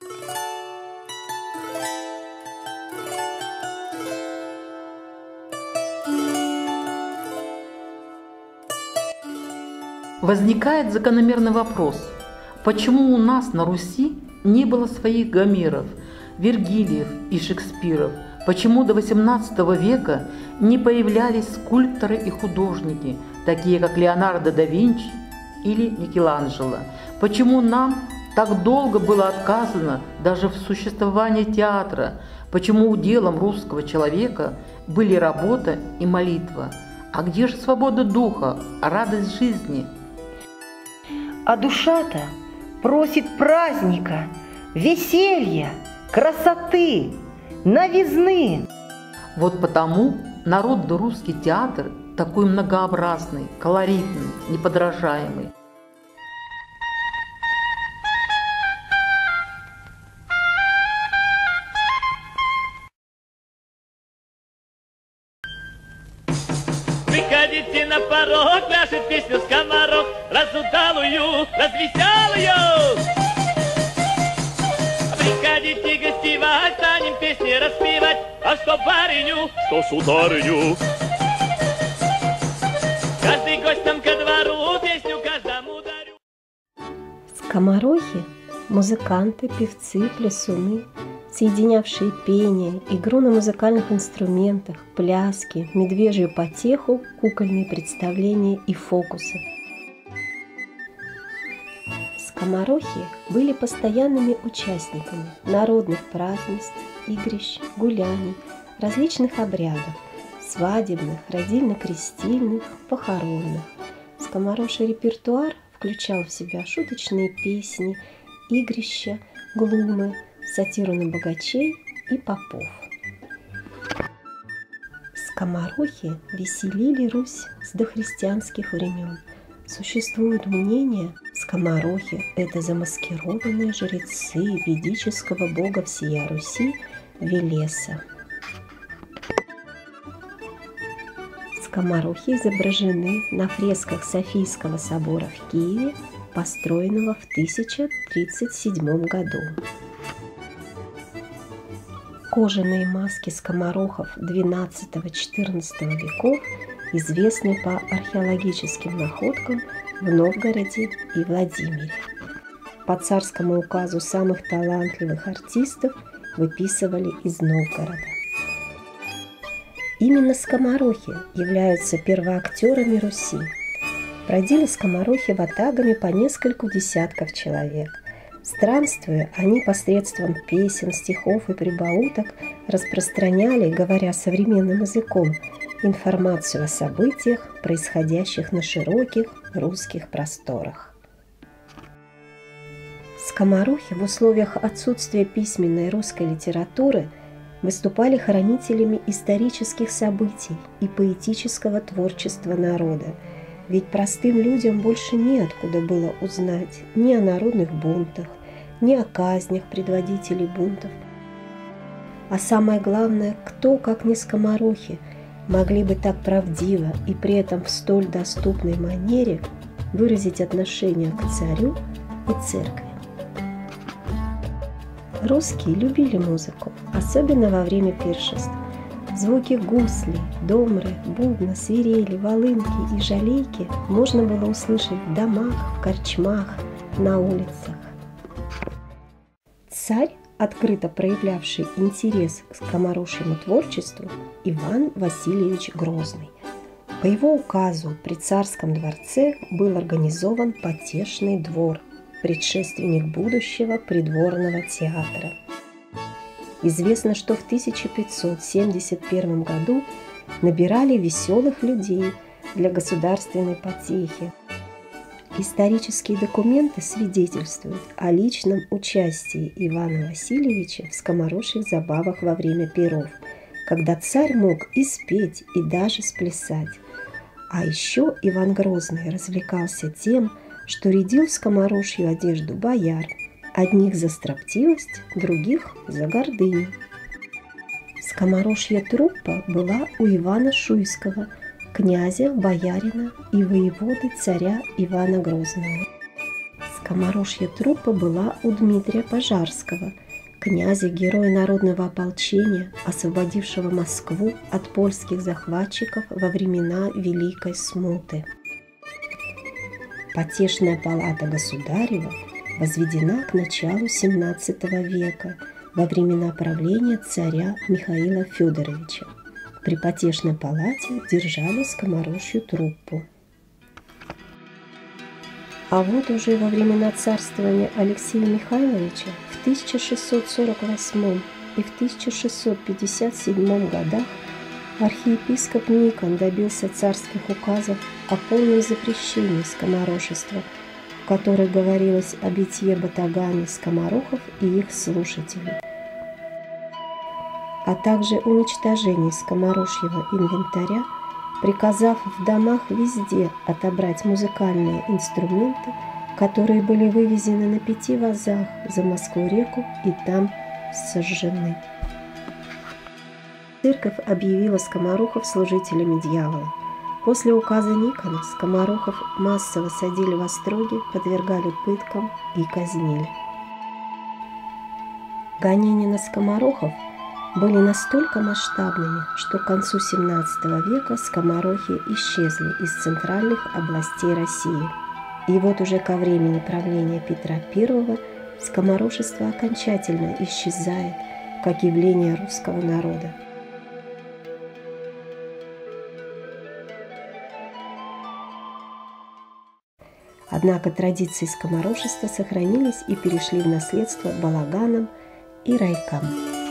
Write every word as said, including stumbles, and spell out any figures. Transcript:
Возникает закономерный вопрос, почему у нас на Руси не было своих Гомеров, Вергилиев и Шекспиров, почему до восемнадцатого века не появлялись скульпторы и художники, такие как Леонардо да Винчи или Микеланджело, почему нам так долго было отказано даже в существовании театра, почему уделом русского человека были работа и молитва. А где же свобода духа, радость жизни? А душа-то просит праздника, веселья, красоты, новизны. Вот потому народный русский театр такой многообразный, колоритный, неподражаемый. Выходите на порог, пляшет песню скоморох, разудалую, развеселую. Приходите гостевать, станем песни распевать, а что барыню, что сударыню. Каждый гость нам ко двору, песню каждому дарю. Скоморохи – музыканты, певцы, плясуны, соединявшие пение, игру на музыкальных инструментах, пляски, медвежью потеху, кукольные представления и фокусы. Скоморохи были постоянными участниками народных празднеств, игрищ, гуляний, различных обрядов – свадебных, родильно-крестильных, похоронных. Скоморожий репертуар включал в себя шуточные песни, игрища, глумы, сатиру на богачей и попов. Скоморохи веселили Русь с дохристианских времен. Существует мнение, скоморохи – это замаскированные жрецы ведического бога всея Руси Велеса. Скоморохи изображены на фресках Софийского собора в Киеве, построенного в тысяча тридцать седьмом году. Кожаные маски скоморохов двенадцатого-четырнадцатого веков известны по археологическим находкам в Новгороде и Владимире. По царскому указу самых талантливых артистов выписывали из Новгорода. Именно скоморохи являются первоактерами Руси. Бродили скоморохи ватагами по нескольку десятков человек. Странствуя, они посредством песен, стихов и прибауток распространяли, говоря современным языком, информацию о событиях, происходящих на широких русских просторах. Скоморохи в условиях отсутствия письменной русской литературы выступали хранителями исторических событий и поэтического творчества народа, ведь простым людям больше неоткуда было узнать ни о народных бунтах, ни о казнях предводителей бунтов. А самое главное, кто, как не скоморохи, могли бы так правдиво и при этом в столь доступной манере выразить отношение к царю и церкви. Русские любили музыку, особенно во время пиршеств. Звуки гуслей, домры, бубна, свирели, волынки и жалейки можно было услышать в домах, в корчмах, на улицах. Царь, открыто проявлявший интерес к скоморожьему творчеству, Иван Васильевич Грозный. По его указу при царском дворце был организован потешный двор, предшественник будущего придворного театра. Известно, что в тысяча пятьсот семьдесят первом году набирали веселых людей для государственной потехи. Исторические документы свидетельствуют о личном участии Ивана Васильевича в скоморожьих забавах во время пиров, когда царь мог и спеть, и даже сплясать. А еще Иван Грозный развлекался тем, что рядил в скоморожью одежду бояр, одних за строптивость, других за гордыню. Скоморожья труппа была у Ивана Шуйского, князя, боярина и воеводы царя Ивана Грозного. скоморожья труппа была у Дмитрия Пожарского, князя, героя народного ополчения, освободившего Москву от польских захватчиков во времена Великой Смуты. Потешная палата государева возведена к началу семнадцатого века во времена правления царя Михаила Федоровича. При потешной палате держали скоморожью труппу. А вот уже во времена царствования Алексея Михайловича в тысяча шестьсот сорок восьмом и в тысяча шестьсот пятьдесят седьмом годах архиепископ Никон добился царских указов о полном запрещении скоморошества, в которых говорилось о битье батагами скоморохов и их слушателей, а также уничтожении скоморожьего инвентаря, приказав в домах везде отобрать музыкальные инструменты, которые были вывезены на пяти вазах за Москву-реку и там сожжены. Церковь объявила скоморохов служителями дьявола. После указа Никона скоморохов массово садили в остроги, подвергали пыткам и казнили. Гонения на скоморохов были настолько масштабными, что к концу семнадцатого века скоморохи исчезли из центральных областей России. И вот уже ко времени правления Петра Первого скоморошество окончательно исчезает как явление русского народа. Однако традиции скоморошества сохранились и перешли в наследство балаганам и райкам.